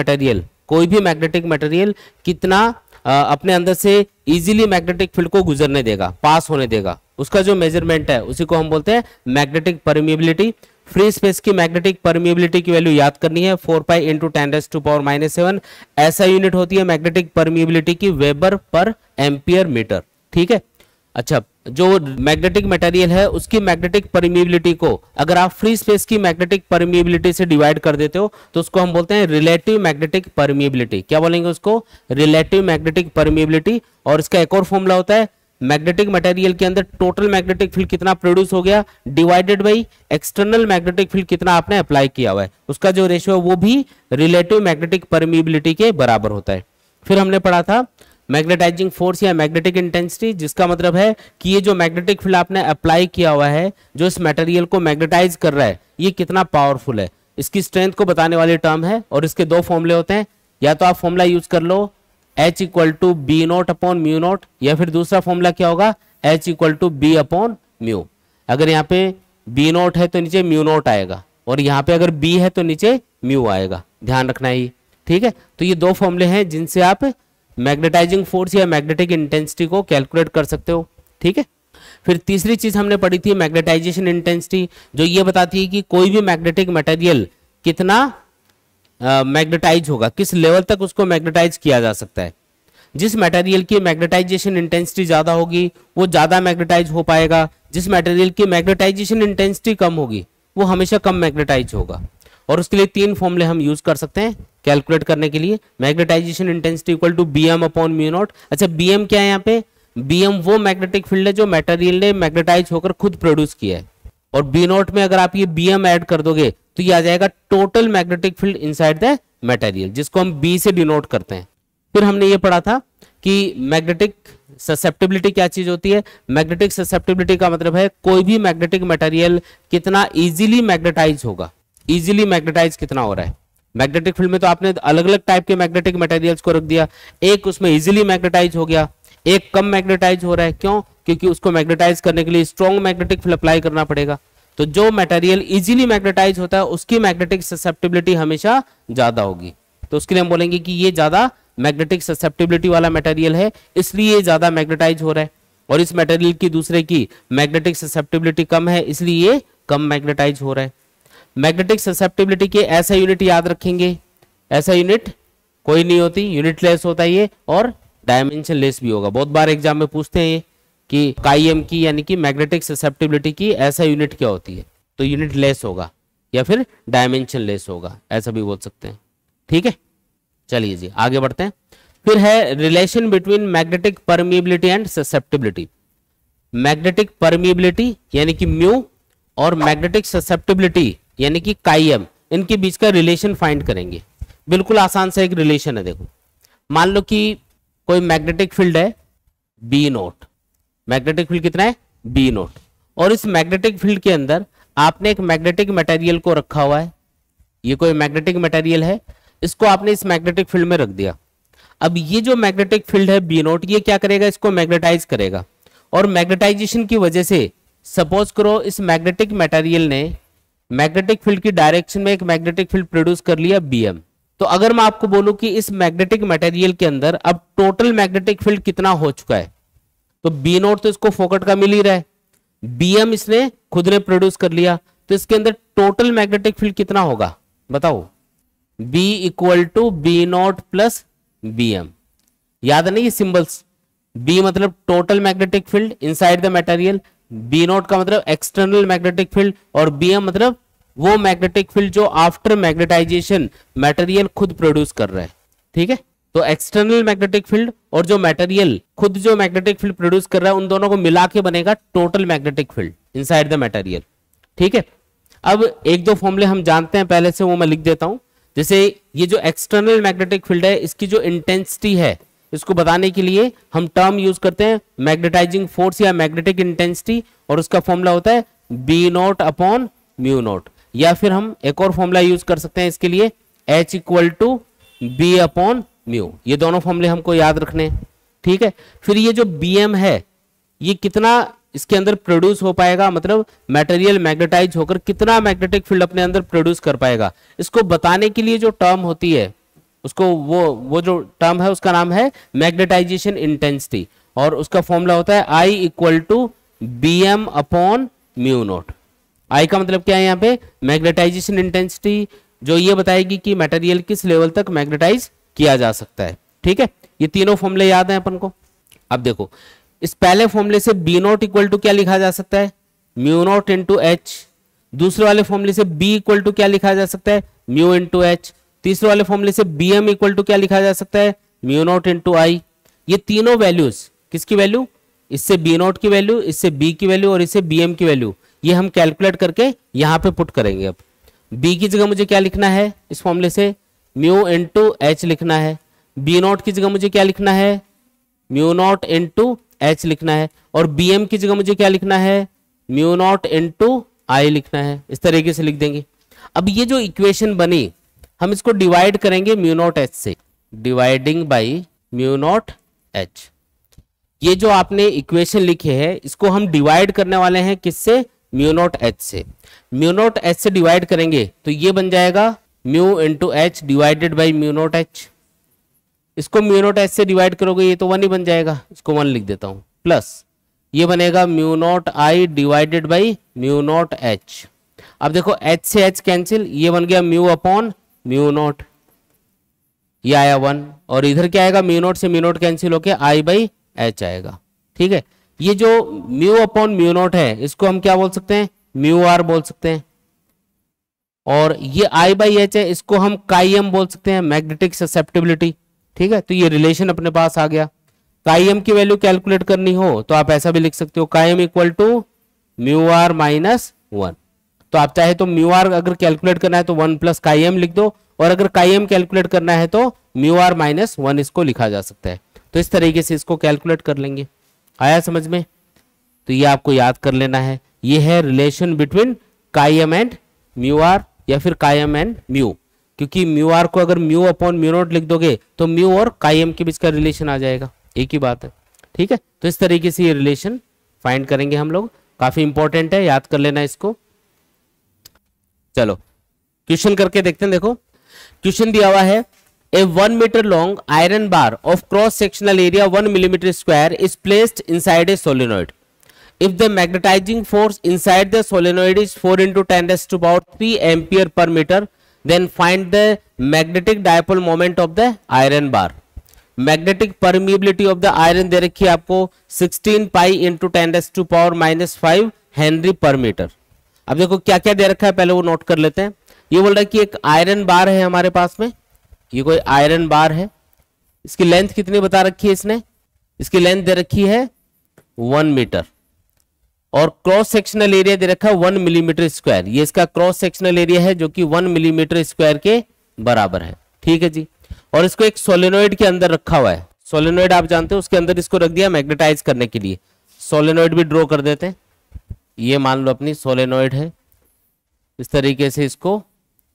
Speaker 1: मटेरियल कितना अपने अंदर से इजीली मैग्नेटिक फील्ड को गुजरने देगा, पास होने देगा, उसका जो मेजरमेंट है उसी को हम बोलते हैं मैग्नेटिक परमिएबिलिटी। फ्री स्पेस की मैग्नेटिक परमिएबिलिटी की वैल्यू याद करनी है, 4 पाई इंटू 10⁻⁻⁷ ऐसा यूनिट होती है मैग्नेटिक परमिएबिलिटी की, वेबर पर एम्पियर मीटर। ठीक है, अच्छा, जो मैग्नेटिक मटेरियल है उसकी मैग्नेटिक परमिएबिलिटी को अगर आप फ्री स्पेस की मैग्नेटिक परमिएबिलिटी से डिवाइड कर देते हो तो उसको हम बोलते हैं रिलेटिव मैग्नेटिक परमिएबिलिटी। क्या बोलेंगे उसको, रिलेटिव मैग्नेटिक परमिएबिलिटी। और इसका एक और फॉर्मूला होता है, मैग्नेटिक मटेरियल के अंदर टोटल मैग्नेटिक फील्ड कितना प्रोड्यूस हो गया divided by external magnetic field कितना आपने अप्लाई किया हुआ है, उसका जो रेशियो है वो भी रिलेटिव मैग्नेटिक परमिएबिलिटी के बराबर होता है। फिर हमने पढ़ा था मैग्नेटाइजिंग फोर्स या मैग्नेटिक इंटेंसिटी, जिसका मतलब है कि ये जो मैग्नेटिक फील्ड आपने अप्लाई किया हुआ है जो इस मटेरियल को मैग्नेटाइज कर रहा है ये कितना पावरफुल है, इसकी स्ट्रेंथ को बताने वाली टर्म है। और इसके दो फॉर्मूले होते हैं, या तो आप फॉर्मूला यूज कर लो H = B0/μ0, या फिर दूसरा फॉर्मूला क्या होगा H = B/μ। अगर यहाँ पे B0 है तो नीचे μ0 आएगा, और यहाँ पे अगर B है तो नीचे μ आएगा, ध्यान रखना ही। ठीक है, तो ये दो फॉर्मूले हैं जिनसे आप मैग्नेटाइजिंग फोर्स या मैग्नेटिक इंटेंसिटी को कैलकुलेट कर सकते हो। ठीक है, फिर तीसरी चीज हमने पढ़ी थी मैग्नेटाइजेशन इंटेंसिटी, जो ये बताती है कि कोई भी मैग्नेटिक मटेरियल कितना मैग्नेटाइज होगा, किस लेवल तक उसको मैग्नेटाइज किया जा सकता है। जिस मटेरियल की मैग्नेटाइजेशन इंटेंसिटी ज्यादा होगी वो ज्यादा मैग्नेटाइज हो पाएगा, जिस मटेरियल की मैग्नेटाइजेशन इंटेंसिटी कम होगी वो हमेशा कम मैग्नेटाइज होगा। और उसके लिए तीन फॉर्मूले हम यूज कर सकते हैं, कैलकुलेट करने के लिए, magnetisation intensity equal to bm upon mu naught. अच्छा bm क्या है यहाँ पे, bm वो मैग्नेटिक फील्ड है जो मटेरियल ने मैग्नेटाइज होकर खुद प्रोड्यूस किया है, और बी नॉट में अगर आप ये bm ऐड कर दोगे तो ये आ जाएगा total magnetic field inside the material, जिसको हम b से डिनोट करते हैं। फिर हमने ये पढ़ा था कि मैग्नेटिक ससेप्टिबिलिटी क्या चीज होती है। मैग्नेटिक ससेप्टिबिलिटी का मतलब है कोई भी मैग्नेटिक मटेरियल कितना इजीली मैग्नेटाइज होगा, इजीली मैग्नेटाइज कितना हो रहा है। मैग्नेटिक फील्ड में तो आपने अलग अलग टाइप के मैग्नेटिक मटेरियल्स को रख दिया, एक उसमें इजीली मैग्नेटाइज हो गया, एक कम मैग्नेटाइज हो रहा है। क्यों? क्योंकि उसको मैग्नेटाइज करने के लिए स्ट्रॉन्ग मैग्नेटिक फील्ड अप्लाई करना पड़ेगा। तो जो मटेरियल इजीली मैग्नेटाइज होता है उसकी मैग्नेटिक ससेप्टिबिलिटी हमेशा ज्यादा होगी, तो उसके लिए हम बोलेंगे कि ये ज्यादा मैग्नेटिक ससेप्टिबिलिटी वाला मटेरियल है, इसलिए ये ज्यादा मैग्नेटाइज हो रहा है। और इस मटेरियल की दूसरे की मैग्नेटिक ससेप्टिबिलिटी कम है, इसलिए ये कम मैग्नेटाइज हो रहा है। मैग्नेटिक ससेप्टिबिलिटी के ऐसा यूनिट याद रखेंगे, ऐसा यूनिट कोई नहीं होती, यूनिट लेस होता है ये, और डायमेंशन लेस भी होगा। बहुत बार एग्जाम में पूछते हैं ये कि काईएम की यानी कि मैग्नेटिक ससेप्टिबिलिटी की ऐसा यूनिट क्या होती है, तो यूनिट लेस होगा या फिर डायमेंशन लेस होगा, ऐसा भी बोल सकते हैं। ठीक है, चलिए जी आगे बढ़ते हैं। फिर है relation between magnetic permeability and susceptibility. Magnetic permeability यानी कि म्यू और मैग्नेटिक ससेप्टिबिलिटी यानी कि काईएम, इनके बीच का रिलेशन फाइंड करेंगे। बिल्कुल आसान सा एक रिलेशन है। देखो मान लो कि कोई मैग्नेटिक फील्ड है बी नोट, मैग्नेटिक फील्ड कितना है बी नोट, और इस मैग्नेटिक फील्ड के अंदर आपने एक मैग्नेटिक मटेरियल को रखा हुआ है। ये कोई मैग्नेटिक मटेरियल है, इसको आपने इस मैग्नेटिक फील्ड में रख दिया। अब ये जो मैग्नेटिक फील्ड है बी नोट, ये क्या करेगा, इसको मैग्नेटाइज करेगा, और मैग्नेटाइजेशन की वजह से सपोज करो इस मैग्नेटिक मटेरियल ने मैग्नेटिक फील्ड की डायरेक्शन में एक मैग्नेटिक फील्ड प्रोड्यूस कर लिया bm। तो अगर मैं आपको बोलूं कि इस मैग्नेटिक मटेरियल के अंदर अब टोटल मैग्नेटिक फील्ड कितना हो चुका है, तो बी नोट तो इसको फोकट का मिल ही रहा है, bm इसने खुद ने प्रोड्यूस कर लिया, तो इसके अंदर टोटल मैग्नेटिक फील्ड कितना होगा बताओ, B equal to B naught plus bm। याद है ना ये सिंबल्स, B मतलब total magnetic field inside the material, B naught का मतलब एक्सटर्नल मैग्नेटिक फील्ड, और bm मतलब वो मैग्नेटिक फील्ड जो आफ्टर मैग्नेटाइजेशन मटेरियल खुद प्रोड्यूस कर रहा है। ठीक है, तो एक्सटर्नल मैग्नेटिक फील्ड और जो मटेरियल खुद जो मैग्नेटिक फील्ड प्रोड्यूस कर रहा है, उन दोनों को मिला के बनेगा total magnetic field inside the material. ठीक है, अब एक दो फॉर्मूले हम जानते हैं पहले से, वो मैं लिख देता हूं। जैसे ये जो एक्सटर्नल मैग्नेटिक फील्ड है, इसकी जो इंटेंसिटी है, इसको बताने के लिए हम टर्म यूज करते हैं मैग्नेटाइजिंग फोर्स या मैग्नेटिक इंटेंसिटी, और उसका फॉर्मूला होता है B naught upon mu naught. या फिर हम एक और फॉर्मूला यूज कर सकते हैं इसके लिए, H equal to B upon mu. ये दोनों फॉर्मूले हमको याद रखने हैं। ठीक है, फिर ये जो bm है, ये कितना इसके अंदर प्रोड्यूस हो पाएगा, मतलब मटेरियल मैग्नेटाइज होकर कितना मैग्नेटिक फील्ड अपने अंदर प्रोड्यूस कर पाएगा, इसको बताने के लिए जो टर्म होती है, उसको वो जो टर्म है उसका नाम है मैग्नेटाइजेशन इंटेंसिटी, और उसका फॉर्मूला होता है I equal to bm upon mu naught. I का मतलब क्या है यहाँ पे, मैग्नेटाइजेशन इंटेंसिटी, जो ये बताएगी कि मटेरियल किस लेवल तक मैग्नेटाइज किया जा सकता है। ठीक है, ये तीनों फॉर्मूले याद हैं अपन को। अब देखो इस पहले फॉर्मूले से बी नॉट इक्वल टू क्या लिखा जा सकता है, म्यू नॉट इंटू एच। दूसरे वाले फॉर्मूले से बी इक्वल टू क्या लिखा जा सकता है, म्यू इंटू एच। तीसरे वाले फॉर्मूले से बी एम इक्वल टू क्या लिखा जा सकता है, म्यू नॉट इंटू आई। ये तीनों वैल्यूज किसकी वैल्यू, इससे बी नॉट की वैल्यू, इससे बी की वैल्यू और इससे बी एम की वैल्यू, ये हम कैलकुलेट करके यहाँ पे पुट करेंगे। अब बी की जगह मुझे क्या लिखना है, इस फॉर्मूले से म्यू इंटू एच लिखना है। बी नॉट की जगह मुझे क्या लिखना है, म्यू नॉट इंटू एच लिखना है, और बी एम की जगह मुझे क्या लिखना है, म्यू नॉट इंटू आई लिखना है। इस तरीके से लिख देंगे। अब ये जो इक्वेशन बनी, हम इसको डिवाइड करेंगे म्यू नॉट एच से, dividing by mu naught H. ये जो आपने इक्वेशन लिखे है, इसको हम डिवाइड करने वाले हैं किससे, म्यू नॉट एच से। म्यू नॉट एच से डिवाइड करेंगे तो ये बन जाएगा mu into H divided by mu naught H. इसको म्यू नॉट एच से डिवाइड करोगे ये तो 1 ही बन जाएगा, इसको 1 लिख देता हूं, प्लस ये बनेगा mu naught I divided by mu naught H. अब देखो एच से एच कैंसिल, ये बन गया म्यू अपॉन म्यू नॉट, ये आया 1, और इधर क्या आएगा, म्यू नॉट से म्यू नॉट कैंसिल होके आई बाई एच आएगा। ठीक है, ये जो म्यू अपॉन म्यू नॉट है, इसको हम क्या बोल सकते हैं, म्यू आर बोल सकते हैं। और ये I बाई एच है, इसको हम काई बोल सकते हैं, मैग्नेटिक ससेप्टिबिलिटी। ठीक है, तो ये रिलेशन अपने पास आ गया। काई की वैल्यू कैलकुलेट करनी हो तो आप ऐसा भी लिख सकते हो, chi equal to mu r minus 1। तो आप चाहे तो म्यू आर अगर कैलकुलेट करना है तो 1 प्लस काई लिख दो, और अगर काई कैलकुलेट करना है तो म्यू आर माइनस 1 इसको लिखा जा सकता है। तो इस तरीके से इसको कैलकुलेट कर लेंगे। आया समझ में? तो ये आपको याद कर लेना है, ये है relation between chi and mu r, या फिर काई एंड म्यू, क्योंकि म्यू आर को अगर म्यू अपॉन म्यू नोट लिख दोगे तो म्यू और काई के बीच का रिलेशन आ जाएगा, एक ही बात है। ठीक है, तो इस तरीके से ये रिलेशन फाइंड करेंगे हम लोग, काफी इंपॉर्टेंट है, याद कर लेना इसको। चलो क्वेश्चन करके देखते हैं। देखो क्वेश्चन दिया हुआ है, a 1 metre long iron bar of cross sectional area 1 millimetre square is placed inside a solenoid. If the magnetizing force inside the solenoid is 4 into 10 raised to power 3 ampere per meter, then find the magnetic dipole moment of the iron bar. Magnetic permeability of the iron दे रखी है आपको 16 pi into 10 raised to power minus 5 henry पर metre. अब देखो क्या क्या दे रखा है, पहले वो नोट कर लेते हैं। ये बोल रहा है कि एक आयरन बार है हमारे पास में, ये कोई आयरन बार है, इसकी लेंथ कितनी बता रखी है इसने, इसकी लेंथ दे रखी है 1 मीटर, और क्रॉस सेक्शनल एरिया दे रखा है 1 मिलीमीटर स्क्वायर। ये इसका क्रॉस सेक्शनल एरिया है जो कि 1 मिलीमीटर स्क्वायर के बराबर है। ठीक है जी, और इसको एक सोलेनोइड के अंदर रखा हुआ है। सोलेनोइड आप जानते हो, उसके अंदर इसको रख दिया मैग्नेटाइज करने के लिए। सोलेनोइड भी ड्रॉ कर देते हैं, ये मान लो अपनी सोलेनोइड है, इस तरीके से इसको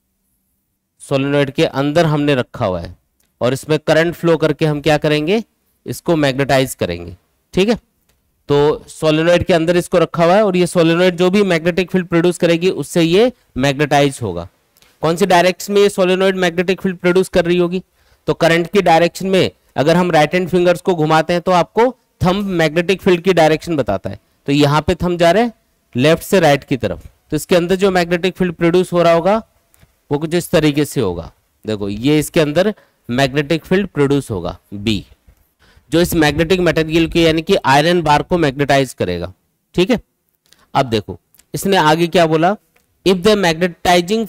Speaker 1: सोलेनोइड के अंदर हमने रखा हुआ है, और इसमें करंट फ्लो करके हम क्या करेंगे, इसको मैग्नेटाइज करेंगे। ठीक है, तो सोलेनोइड के अंदर इसको रखा हुआ है, और ये सोलेनोइड जो भी मैग्नेटिक फील्ड प्रोड्यूस करेगी उससे ये मैग्नेटाइज होगा। कौन सी डायरेक्शन में ये सोलेनोइड मैग्नेटिक फील्ड प्रोड्यूस कर रही होगी, तो करंट की डायरेक्शन में। अगर हम राइट हैंड फिंगर्स को घुमाते हैं तो आपको थंब मैग्नेटिक फील्ड की डायरेक्शन बताता है, तो यहाँ पे थंब जा रहे हैं लेफ्ट से राइट की तरफ, तो इसके अंदर जो मैग्नेटिक फील्ड प्रोड्यूस हो रहा होगा वो कुछ इस तरीके से होगा। देखो ये इसके अंदर मैग्नेटिक फील्ड प्रोड्यूस होगा बी, जो इस मैग्नेटिक मटेरियल के यानी कि आयरन बार को मैग्नेटाइज करेगा। ठीक है, अब देखो इसने आगे क्या बोला, if the magnetizing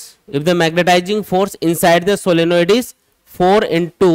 Speaker 1: force inside the solenoid is 4 into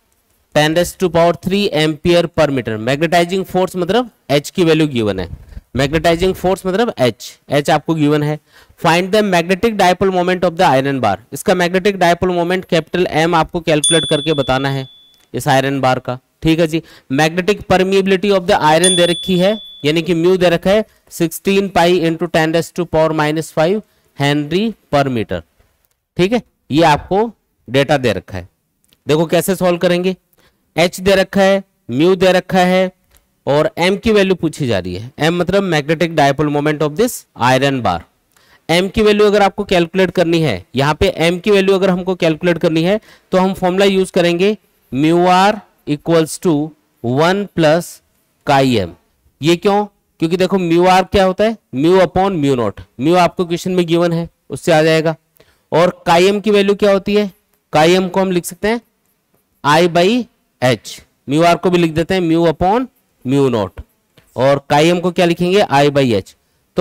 Speaker 1: 10 raised to power 3 ampere पर मीटर। मैग्नेटाइजिंग फोर्स मतलब H की वैल्यू गिवन है, मैग्नेटाइजिंग फोर्स मतलब H आपको गिवन है। Find the magnetic dipole moment of the iron bar. इसका magnetic dipole moment capital M आपको calculate करके बताना है इस आयरन बार का। ठीक है जी, magnetic permeability of the iron दे रखी है, यानी कि म्यू दे रखा है 16 pi into 10 raise to power minus 5 henry पर मीटर। ठीक है, ये आपको डेटा दे रखा है। देखो कैसे सॉल्व करेंगे, H दे रखा है, म्यू दे रखा है, और M की वैल्यू पूछी जा रही है। M मतलब magnetic dipole moment of this iron bar. M की वैल्यू अगर आपको कैलकुलेट करनी है, यहाँ पे M की वैल्यू अगर हमको कैलकुलेट करनी है तो हम फॉर्मूला यूज करेंगे mu r equals to 1 plus chi M. ये क्यों, क्योंकि देखो म्यू आर क्या होता है, mu upon mu naught. Mu आपको क्वेश्चन में गिवन है, उससे आ जाएगा। और काई एम की वैल्यू क्या होती है, काई एम को हम लिख सकते हैं I by H. Mu r को भी लिख देते हैं म्यू अपॉन म्यू नॉट, और काई एम को क्या लिखेंगे आई बाई एच। तो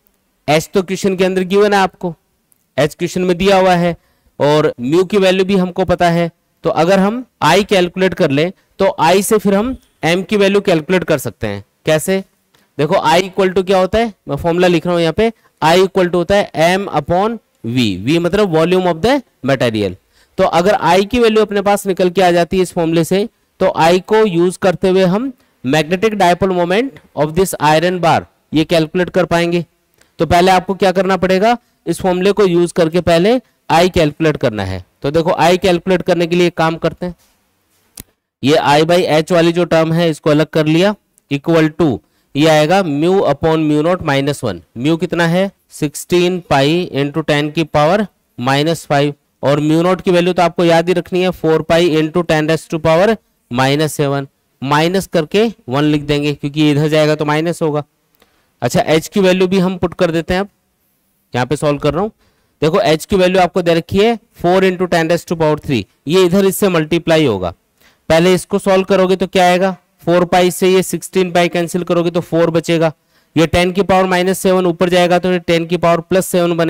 Speaker 1: एच तो क्वेश्चन के अंदर गिवन है आपको, एच क्वेश्चन में दिया हुआ है, और म्यू की वैल्यू भी हमको पता है। तो अगर हम आई कैलकुलेट कर ले तो आई से फिर हम एम की वैल्यू कैलकुलेट कर सकते हैं। कैसे, देखो आई इक्वल टू क्या होता है, मैं फॉर्मूला लिख रहा हूं यहाँ पे, आई इक्वल टू होता है एम अपॉन वी। वी मतलब वॉल्यूम ऑफ द मटेरियल। तो अगर आई की वैल्यू अपने पास निकल के आ जाती है इस फॉर्मूले से, तो आई को यूज करते हुए हम magnetic dipole moment of this iron bar ये कैलकुलेट कर पाएंगे। तो पहले आपको क्या करना पड़ेगा, इस फॉर्मूले को यूज करके पहले आई कैलकुलेट करना है। तो देखो आई कैलकुलेट करने के लिए काम करते हैं, ये आई बाई एच वाली जो टर्म है इसको अलग कर लिया, इक्वल टू ये आएगा mu upon mu naught minus 1। Mu कितना है 16 पाई इंटू 10 की पावर माइनस 5, और म्यू नॉट की वैल्यू तो आपको याद ही रखनी है 4 pi into 10 raise to power minus 7। Minus करके 1 लिख देंगे क्योंकि इधर जाएगा तो माइनस होगा। अच्छा एच की वैल्यू भी हम पुट कर देते हैं, अब यहाँ पे सॉल्व कर रहा हूँ। देखो एच की वैल्यू आपको दे रखी है 4 इंटू 10 रेज़ टू पावर 3, ये इधर इससे मल्टीप्लाई होगा। पहले इसको सॉल्व करोगे तो क्या आएगा, 4 पाई से ये 16 पाई कैंसिल करोगे तो 4 बचेगा, ये 10 की पावर माइनस 7 ऊपर जाएगा तो ये 10 की पावर प्लस 7 बनेगा,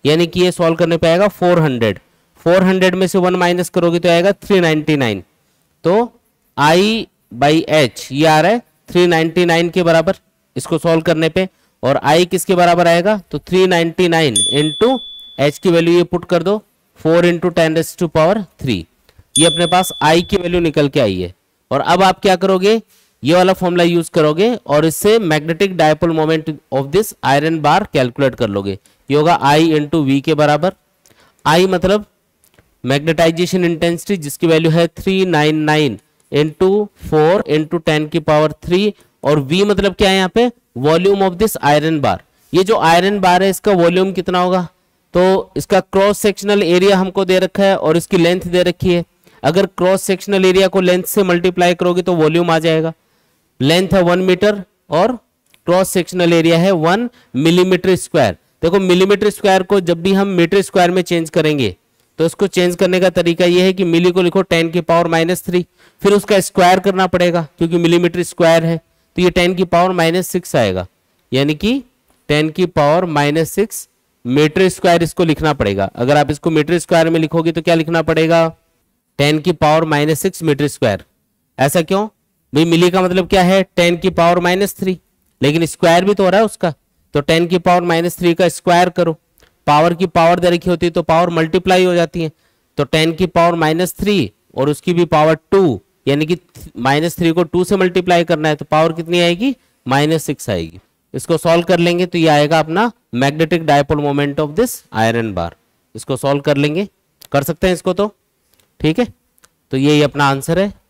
Speaker 1: यानी कि ये सॉल्व करने पे आएगा 400। 400 में से 1 माइनस करोगे तो आएगा 399। तो I बाई एच ये आ रहा है 399 के बराबर इसको सॉल्व करने पे। और I किसके बराबर आएगा, तो 399 इंटू एच की वैल्यू ये पुट कर दो 4 इंटू 10⁻³ ये अपने पास I की वैल्यू निकल के आई है। और अब आप क्या करोगे, ये वाला फॉर्मूला यूज करोगे और इससे magnetic dipole moment of this iron bar calculate कर लोगे। ये होगा I इंटू वी के बराबर। I मतलब मैग्नेटाइजेशन इंटेंसिटी जिसकी वैल्यू है 399 इंटू 4 इंटू 10⁻³ और V मतलब क्या है यहाँ पे, volume of this iron bar. ये जो आयरन बार है इसका वॉल्यूम कितना होगा, तो इसका क्रॉस सेक्शनल एरिया हमको दे रखा है और इसकी लेंथ दे रखी है। अगर क्रॉस सेक्शनल एरिया को लेंथ से मल्टीप्लाई करोगे तो वॉल्यूम आ जाएगा। लेंथ है 1 मीटर और क्रॉस सेक्शनल एरिया है 1 मिलीमीटर स्क्वायर। देखो मिलीमीटर स्क्वायर को जब भी हम मीटर स्क्वायर में चेंज करेंगे तो इसको चेंज करने का तरीका यह है कि मिली को लिखो 10⁻⁻3, फिर उसका स्क्वायर करना पड़ेगा क्योंकि मिलीमीटर स्क्वायर है, तो ये 10⁻⁻6 आएगा, यानी कि 10⁻⁻6 मीटर स्क्वायर इसको लिखना पड़ेगा। अगर आप इसको मीटर स्क्वायर में लिखोगे तो क्या लिखना पड़ेगा, 10⁻⁻6 मीटर स्क्वायर। ऐसा क्यों भाई, मिली का मतलब क्या है 10⁻⁻3, लेकिन स्क्वायर भी तो हो रहा है उसका, तो 10⁻⁻3 का स्क्वायर करो। पावर की पावर दे रखी होती है तो पावर मल्टीप्लाई हो जाती है, तो 10⁻⁻3 और उसकी भी पावर 2, यानी कि -3 को 2 से मल्टीप्लाई करना है तो पावर कितनी आएगी, -6 आएगी। इसको सॉल्व कर लेंगे तो ये आएगा अपना magnetic dipole moment of this iron bar. इसको सॉल्व कर लेंगे, कर सकते हैं इसको तो, ठीक है। तो यही अपना आंसर है।